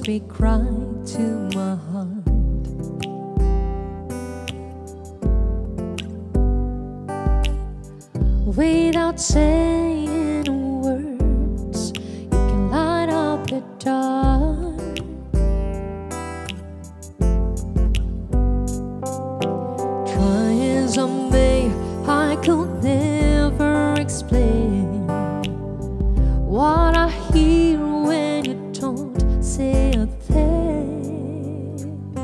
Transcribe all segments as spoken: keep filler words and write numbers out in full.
speak right to my heart. Without saying words, you can light up the dark. Try as I may, I could never explain what I hear when you don't say a thing.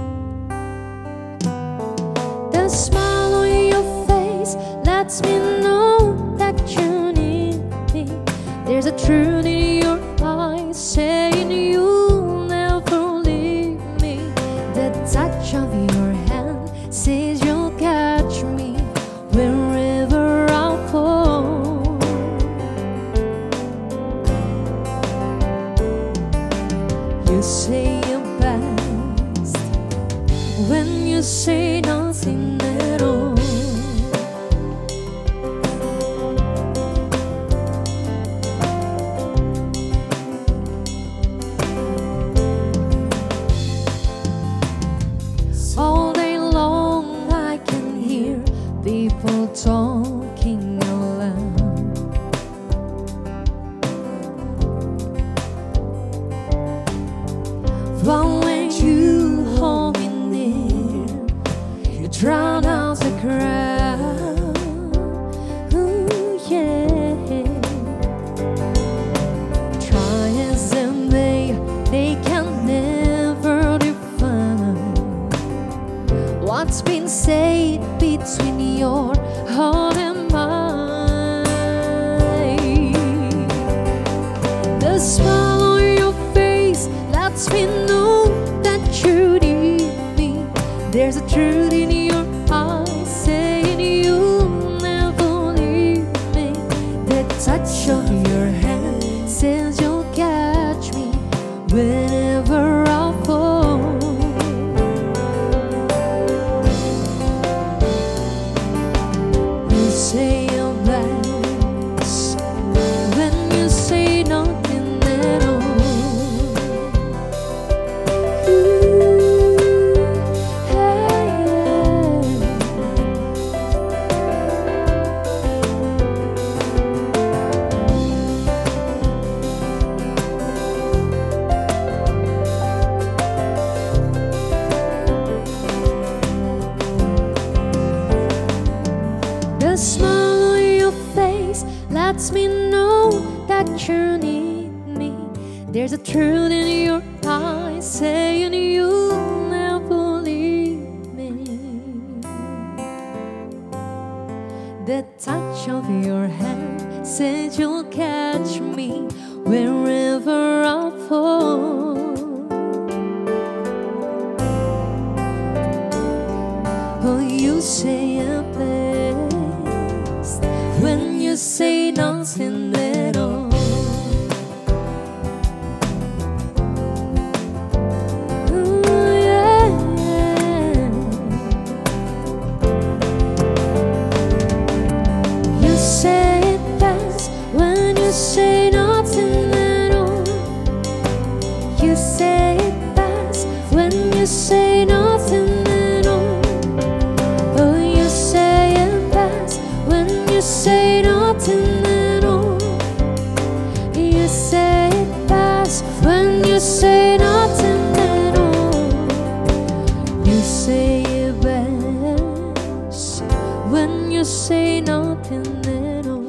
The smile on your face lets me know that you need me. There's a truth in your eyes saying you'll never leave me. The touch of your hand says you'll catch me wherever I fall. You say your best when you say nothing at all. All day long I can hear people talking aloud. But when you hold me near, you drown out the crowd. Ooh, yeah. Try as they may, they can never define what's been said between your heart and mine. The smile on your face lets me know that you need me. There's a truth in your eyes saying you'll never leave me. The touch of your hand says you'll catch me whenever I fall. You say your best when you say nothing at all. Ooh, hey, the smile on your face lets me know that you need me. There's a truth in your eyes saying you'll never leave me. The touch of your hand says you'll catch me wherever I fall. Oh, you say your best when you say nothing at all. Ooh, yeah. You say it best when you say nothing at all. You say it best when you say nothing at all. Oh, you say it best when you say nothing at all. You say it best when you say nothing at all. You say it best when you say nothing at all.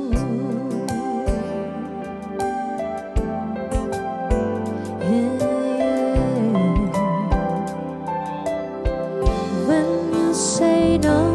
Yeah. When you say nothing.